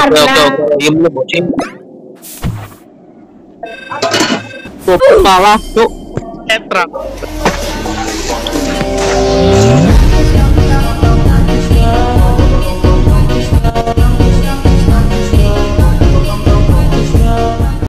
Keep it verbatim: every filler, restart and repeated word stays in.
Oke oke Karena oke, diem lu bocil. Tuh malah tuh. Etra.